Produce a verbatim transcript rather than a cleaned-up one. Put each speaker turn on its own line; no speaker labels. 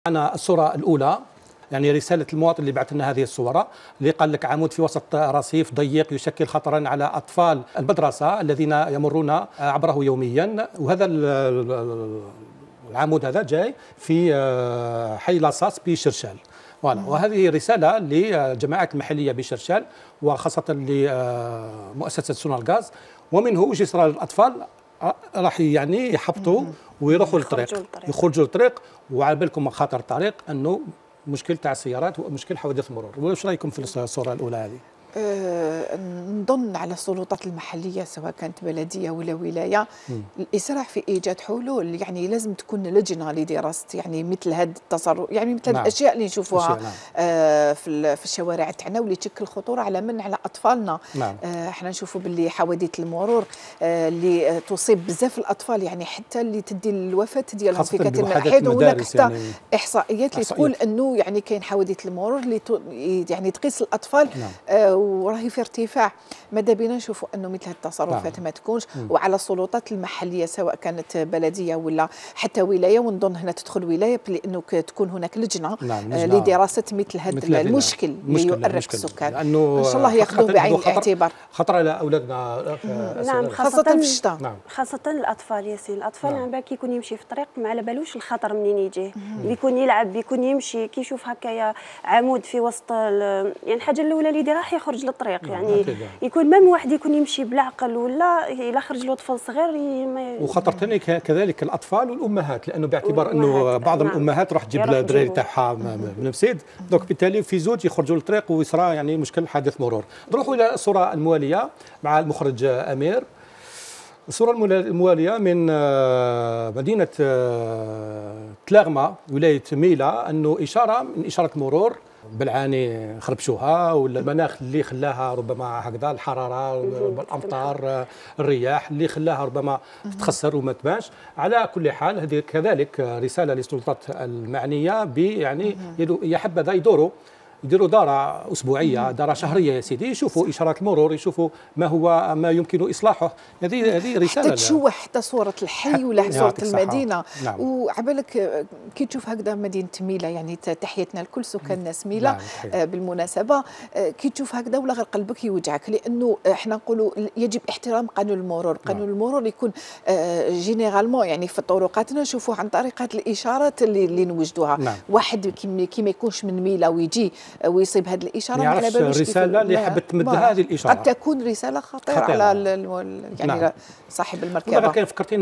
أنا الصورة الأولى يعني رسالة المواطن اللي بعث لنا هذه الصورة اللي قال لك عمود في وسط رصيف ضيق يشكل خطرا على أطفال المدرسة الذين يمرون عبره يوميا. وهذا العمود هذا جاي في حي لاصاص بشرشال. وهذه رسالة للجماعات المحلية بشرشال وخاصة لمؤسسة سونالغاز، ومنه وش يصير للأطفال راح يعني يحبطوا ويروحوا للطريق يخرجوا للطريق. وعلى بالكم مخاطر الطريق انه مشكل تاع السيارات ومشكل حوادث المرور. واش رايكم في الصوره الاولى هذه؟
أه نظن على السلطات المحليه سواء كانت بلديه ولا ولايه مم. الاسراع في ايجاد حلول. يعني لازم تكون لجنه لدراسه يعني مثل هذا التصرف، يعني مثل نعم. الاشياء اللي نشوفوها نعم. آه في في الشوارع تاعنا واللي تشكل خطوره على من على اطفالنا. نعم. آه احنا نشوفوا باللي حوادث المرور آه اللي تصيب بزاف الاطفال، يعني حتى اللي تدي الوفاه ديالهم في كثير من الاحيان. وهناك حتى يعني احصائيات اللي تقول انه يعني كاين حوادث المرور اللي يعني تقيس الاطفال نعم. آه وراهي في ارتفاع. ماذا بينا نشوفوا انه مثل هذه التصرفات نعم. ما تكونش. مم. وعلى السلطات المحليه سواء كانت بلديه ولا حتى ولايه، ونظن هنا تدخل ولايه لانه تكون هناك لجنه نعم. آه لدراسه مثل هذا المشكل اللي يؤرق السكان. ان شاء الله ياخذوه بعين الاعتبار.
خطر على اولادنا
نعم،
خاصه في الشتاء.
نعم. خاصه الاطفال ياسين. الاطفال نعم. بالك يكون يمشي في الطريق ما على بالوش الخطر منين يجيه، بيكون يلعب بيكون يمشي كيشوف هكايا عمود في وسط يعني الحاجه الاولى اللي يديرها راح يخرج للطريق. يعني يكون مام واحد يكون يمشي بالعقل ولا الا خرج له طفل صغير.
وخطر ثاني كذلك الاطفال والامهات، لانه باعتبار انه بعض نعم. الامهات راح تجيب الدراري تاعها من مسيد، دونك بالتالي في زوج يخرجوا للطريق ويصرى يعني مشكل حادث مرور. نروحوا الى الصوره المواليه مع المخرج امير. الصوره المواليه من مدينه تلاغمه ولايه ميلا، انه اشاره من اشاره المرور بالعاني خربشوها، ولا المناخ اللي خلاها ربما هكذا الحراره الامطار الرياح اللي خلاها ربما تخسر وما تبانش. على كل حال هذه كذلك رساله للسلطات المعنيه ب يعني يا حبذا يدوروا يديروا دارة أسبوعية، دارة شهرية يا سيدي، يشوفوا إشارات المرور، يشوفوا ما هو ما يمكن إصلاحه. هذه هذه رسالة
حتى تشوه حتى صورة الحي ولا صورة المدينة. نعم. وعبالك كي تشوف هكذا مدينة ميلا، يعني تحيتنا لكل سكان ناس ميلا. نعم. آه بالمناسبة آه كي تشوف هكذا ولا غير قلبك يوجعك، لأنه احنا نقولوا يجب احترام قانون المرور. قانون نعم. المرور يكون آه جينيرالمون يعني في طرقاتنا نشوفوه عن طريق هذه الإشارات اللي, اللي نوجدوها. نعم. واحد كي ما يكونش من ميلا ويجي ويصيب هذه الاشاره
ما يعرفش الرساله اللي حبت تمدها هذه الاشاره
قد تكون رساله خطيره, خطيرة. على يعني نعم. صاحب المركبه.
كان فكرتيني